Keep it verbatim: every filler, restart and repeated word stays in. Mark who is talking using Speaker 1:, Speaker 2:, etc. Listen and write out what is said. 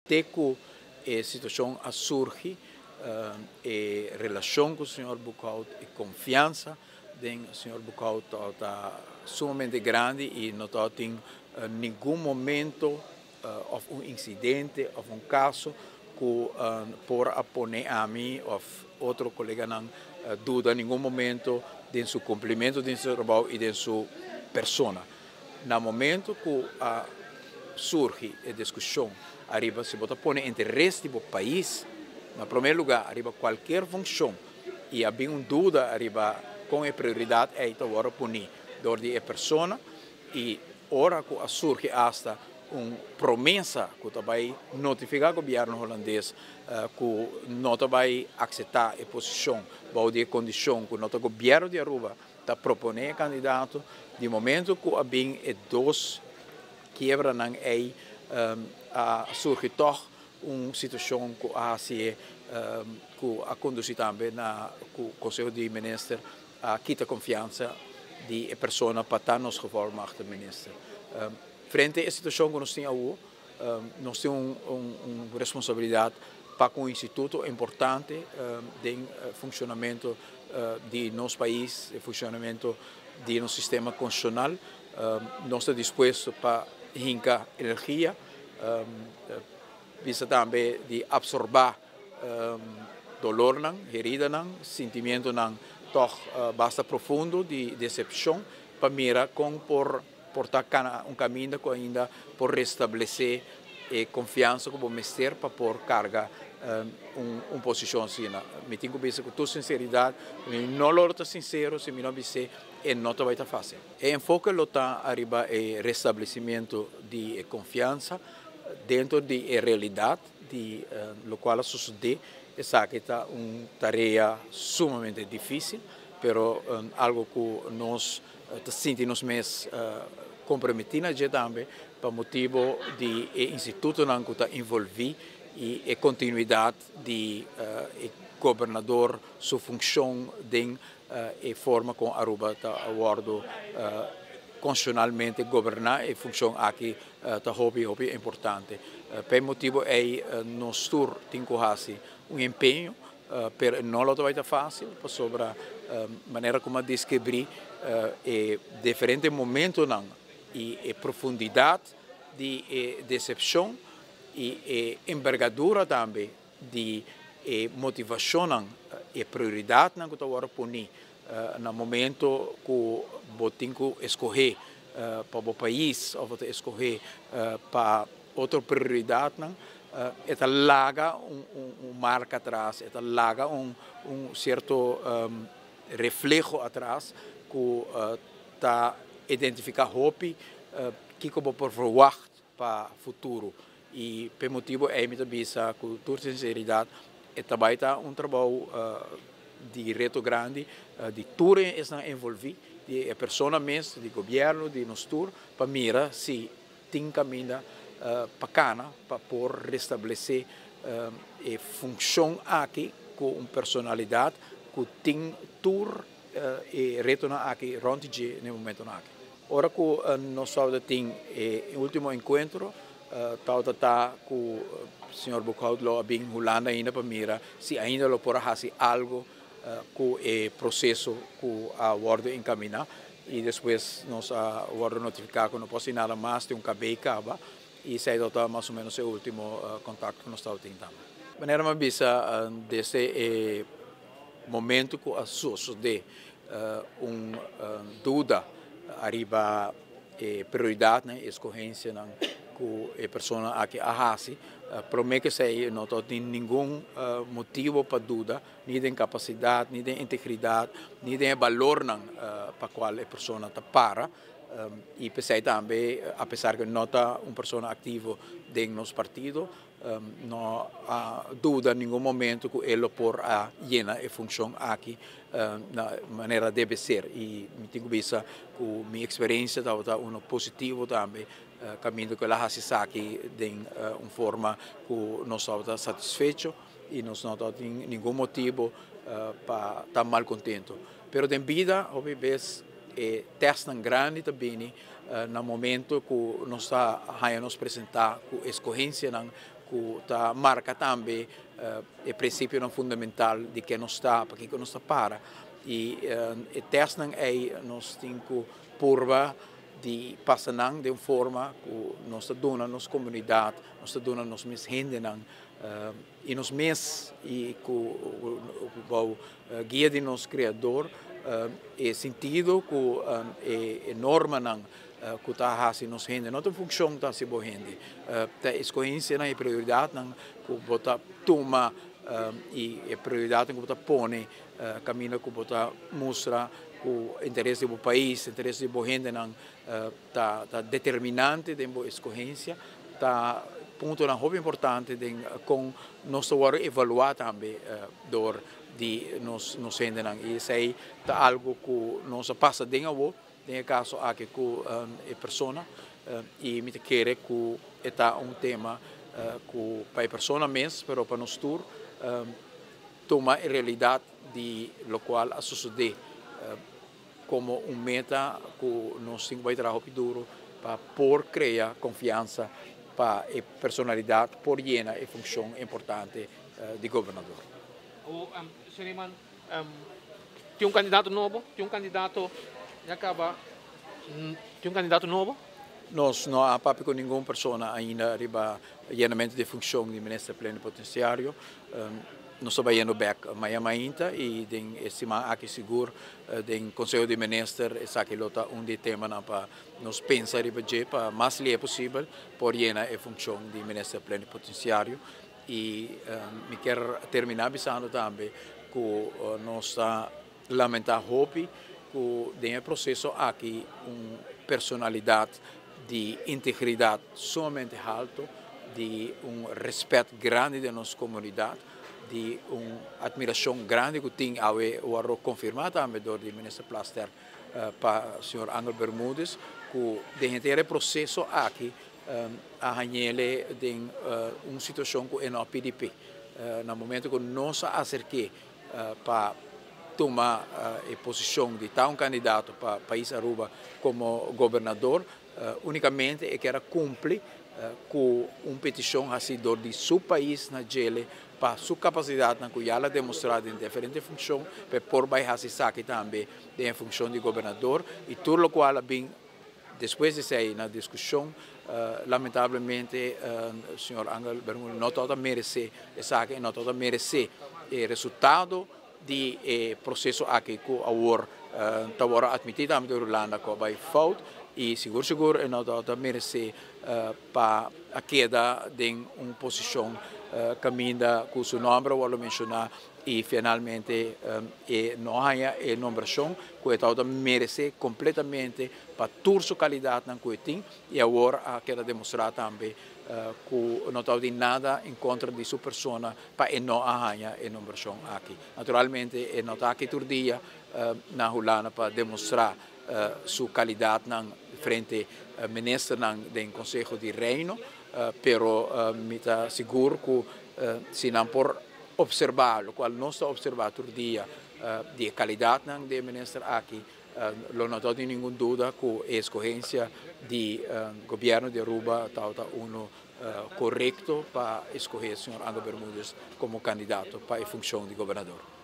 Speaker 1: até que a situação surge, a relação com o senhor Bucaut, a confiança do senhor Bucaut está sumamente grande e não tem nenhum momento of um incidente, of um caso que uh, por apoiar a mim ou outro colega não uh, dúvida em nenhum momento de seu cumprimento de seu trabalho e de sua persona. No momento que uh, surge a discussão, arriba se bota pôr interesse do país, no primeiro lugar, arriba qualquer função e há uma dúvida, arriba com a prioridade é agora punir dor de persona e ora que surge hasta uma promessa que vai notificar o governo holandês uh, que não vai aceitar a posição, vai ter condição que o governo de Aruba está propondo candidato, de momento que há bem dois quebra não é um, uh, surge toch uma situação que a se um, que a conduzir também na o Conselho de Ministros a quita confiança de pessoa para estar nos geval de ministro. Um, Frente à situação que nós temos hoje, um, nós temos uma um, um responsabilidade para um instituto importante um, de uh, funcionamento uh, de nosso país, de funcionamento de nosso sistema constitucional. Um, nós estamos dispostos para rincar energia, um, uh, visa também de absorver um, dolor, herida, sentimento toch uh, bastante profundo de decepção, para mirar como por portar um caminho que ainda por restabelecer a confiança como mestre para por carga um, uma posição assim. Me tenho que dizer com toda sinceridade, não lo está sincero, se me não dizer, e não vai estar fácil. O enfoque lo está arriba o restabelecimento de confiança dentro da realidade de uh, lo qual sucede. Essa que está uma tarefa sumamente difícil, pero um, algo que nós uh, sentimos mais uh, comprometidos já também, para motivo de o instituto que está envolvido e a continuidade de uh, governador, sua função de uh, a forma como Aruba está aguardo uh, constitucionalmente governar e função aqui está uh, hobby hobby importante. Uh, per motivo é uh, nós tur tincohasi um empenho, uh, per não lo vai fácil, sobre a uh, maneira como descobrir uh, e diferentes momentos não e a profundidade de e decepção e a envergadura também de e motivação não e prioridade não que está agora punir uh, no momento que botem que escolher uh, para o país ou escolher uh, para outra prioridade não uh, esta larga um, um, um marca atrás, esta larga um, um certo um, reflexo atrás que está uh, identificar hope uh, que como por verwacht para o futuro e por motivo é me também com toda sinceridade é também um trabalho uh, de reto grande uh, de tudo está envolvido de pessoa mesmo de governo de nós tour para mirar se tem caminho uh, bacana para por restabelecer uh, a função aqui com uma personalidade que tem tour uh, e retornar aqui ronde no momento aqui. Ora que uh, nós temos o último encontro tal uh, tá com o senhor Bucaut lo bem Holanda ainda para mirar se ainda lo por fazer algo uh, com o processo que a guarda encaminhar e depois nós a guarda notificar que não pode nada mais de um cabelo acaba e se é mais ou menos o último uh, contato que nós estamos tendo. De maneira mais bisa uh, desde o momento que a sucede uh, uma uh, dúvida arriba a prioridade, né, escolhência né, que a pessoa aqui arrase, uh, para mim que sei, não tem nenhum uh, motivo para dúvida, nem de capacidade, nem de integridade, nem de valor não, uh, para qual a pessoa está para. Um, e pensei também, apesar que não está uma pessoa ativa dentro do nosso partido, um, não há dúvida em nenhum momento que ele por a llenar a função aqui um, na maneira deve ser. E me tenho visto que minha experiência está um positivo também, uh, caminho que ela se aqui de uh, uma forma que nós estamos satisfeitos e nós não temos nenhum motivo uh, para estar mal contente. Mas em vida, obviamente, e testam grande também uh, no momento que nós está a nos apresentar com a escorrência que tá, marca também uh, o princípio fundamental de que nós está, para que nós está para. E uh, testa é nós temos que purva de passar de uma forma que nós está dando nossa comunidade, nós está dando nossa gente, uh, e nós mesmos, e que o guia de nosso Criador, uh, é sentido que uh, é norma não Uh, que está fazendo nos gente, não tem função está se boa gente. A escolhência é prioridade não que bota toma uh, e é prioridade que bota põe uh, caminho que bota mostra o interesse do país, o interesse da gente não está uh, determinante da escolhência, está ponto não muito importante de, com nós agora evaluar também uh, dor de nos nos gente não e isso aí está algo que nós passa dentro nel caso anche con le persone uh, e mi chiede che è un tema uh, che per le persone mesmo, però per noi tour uh, toma in realtà di lo quale a succede uh, come un meta che noi stiamo lavorando più duro per por creare confianza per le personalità, per llena e funzione importante uh, di governatore.
Speaker 2: Oh, um, Suleiman, um, c'è un candidato nuovo? C'è un candidato acaba c'è un candidato nuovo?
Speaker 1: Nós não há papo com nenhuma pessoa ainda arriba llenamento de função de ministro plenipotenciário. Um, nós estamos indo back amanhã ainda e tem estima aqui seguro tem conselho de ministro essa que lota um de tema para nós pensar arriba de para mais lhe é possível por llenar a função de ministro plenipotenciário e um, me quero terminar avisando também que uh, nós está lamentar hope que tem processo aqui uma personalidade de integridade somente alto, de um respeito grande da nossa comunidade, de uma admiração grande que tem a o confirmado também do ministro Plaster uh, para o senhor Angel Bermúdez, que dentro do processo aqui um, a ele tem uh, uma situação que é no P D P. Uh, no momento que nós acerquei uh, para tomar uh, a posição de tal um candidato para o país Aruba como governador, uh, unicamente é que era cumprir uh, com uma petição assim de seu país na Chile para sua capacidade na qual ela demonstrada em diferentes funções, para por baixo se saque também da função de governador e tudo o qual bem depois de sair na discussão, uh, lamentavelmente uh, o senhor Angel Bermúdez não toda merece essa que não toda merece o resultado di eh, processo aqui que agora está uh, admitido na Irlanda que vai falta e seguro seguro não está merece uh, para a queda de uma posição uh, caminha com seu nome vou mencionar e finalmente um, e não há a numeração que está merece completamente para toda a qualidade na que tem e agora a queda demonstrar também Uh, que não está de nada em contra de sua pessoa para não arranhar a numeração aqui. Naturalmente, não está aqui todo dia uh, na Holanda para demonstrar uh, sua qualidade na frente ao uh, ministro do Conselho de Reino, uh, pero uh, me está seguro que uh, se não por observar, o qual não está observado todo dia uh, de qualidade do ministro aqui, Uh, não estou de nenhuma dúvida que a escolha do uh, governo de Aruba está um uh, correto para escolher o senhor Angel Bermúdez como candidato para a função de governador.